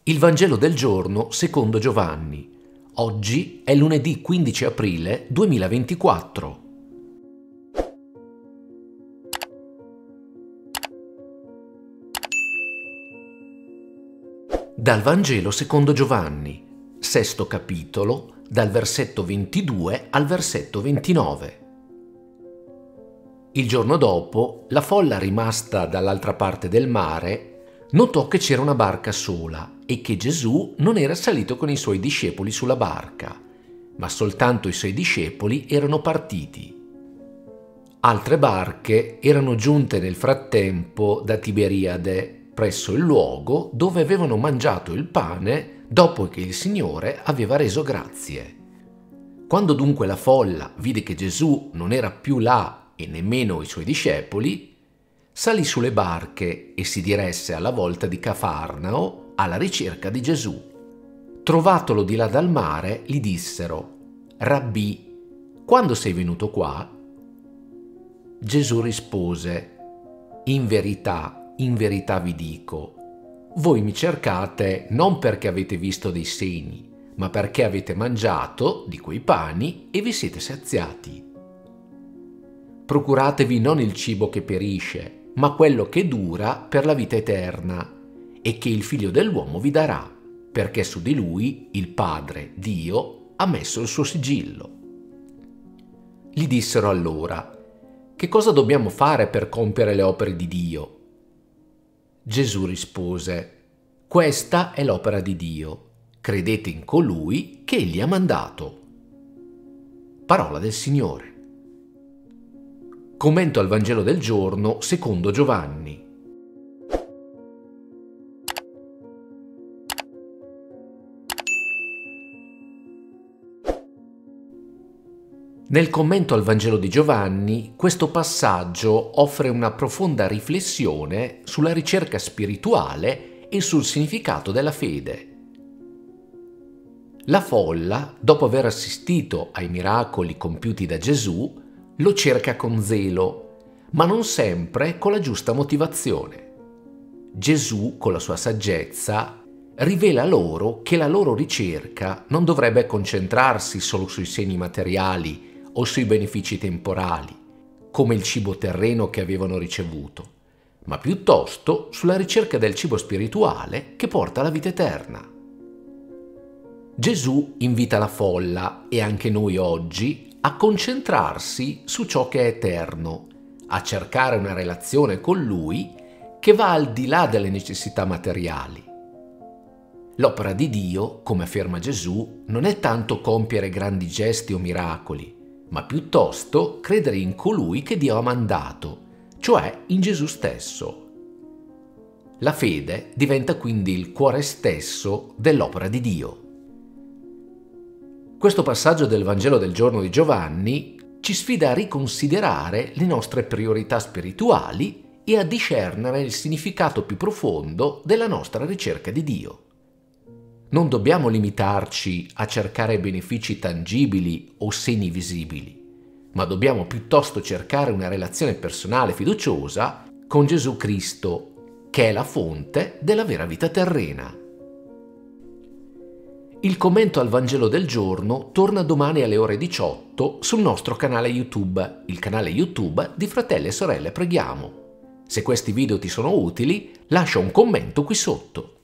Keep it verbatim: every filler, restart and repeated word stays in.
Il Vangelo del giorno secondo Giovanni. Oggi è lunedì quindici aprile duemilaventiquattro. Dal Vangelo secondo Giovanni, sesto capitolo, dal versetto ventidue al versetto ventinove. Il giorno dopo, la folla rimasta dall'altra parte del mare notò che c'era una barca sola e che Gesù non era salito con i suoi discepoli sulla barca, ma soltanto i suoi discepoli erano partiti. Altre barche erano giunte nel frattempo da Tiberiade, presso il luogo dove avevano mangiato il pane dopo che il Signore aveva reso grazie. Quando dunque la folla vide che Gesù non era più là e nemmeno i suoi discepoli, salì sulle barche e si diresse alla volta di Cafarnao alla ricerca di Gesù. Trovatolo di là dal mare, gli dissero: «Rabbì, quando sei venuto qua?» Gesù rispose: «In verità, in verità vi dico, voi mi cercate non perché avete visto dei segni, ma perché avete mangiato di quei pani e vi siete saziati. Procuratevi non il cibo che perisce, ma quello che dura per la vita eterna, e che il Figlio dell'uomo vi darà, perché su di lui il Padre, Dio, ha messo il suo sigillo». Gli dissero allora: «Che cosa dobbiamo fare per compiere le opere di Dio?» Gesù rispose: «Questa è l'opera di Dio, credete in colui che Egli ha mandato». Parola del Signore. Commento al Vangelo del giorno secondo Giovanni. Nel commento al Vangelo di Giovanni, questo passaggio offre una profonda riflessione sulla ricerca spirituale e sul significato della fede. La folla, dopo aver assistito ai miracoli compiuti da Gesù, lo cerca con zelo, ma non sempre con la giusta motivazione. Gesù, con la sua saggezza, rivela loro che la loro ricerca non dovrebbe concentrarsi solo sui segni materiali o sui benefici temporali, come il cibo terreno che avevano ricevuto, ma piuttosto sulla ricerca del cibo spirituale che porta alla vita eterna. Gesù invita la folla, e anche noi oggi, a concentrarsi su ciò che è eterno, a cercare una relazione con Lui che va al di là delle necessità materiali. L'opera di Dio, come afferma Gesù, non è tanto compiere grandi gesti o miracoli, ma piuttosto credere in colui che Dio ha mandato, cioè in Gesù stesso. La fede diventa quindi il cuore stesso dell'opera di Dio. Questo passaggio del Vangelo del giorno di Giovanni ci sfida a riconsiderare le nostre priorità spirituali e a discernere il significato più profondo della nostra ricerca di Dio. Non dobbiamo limitarci a cercare benefici tangibili o segni visibili, ma dobbiamo piuttosto cercare una relazione personale fiduciosa con Gesù Cristo, che è la fonte della vera vita terrena. Il commento al Vangelo del giorno torna domani alle ore diciotto sul nostro canale YouTube, il canale YouTube di Fratelli e Sorelle Preghiamo. Se questi video ti sono utili, lascia un commento qui sotto.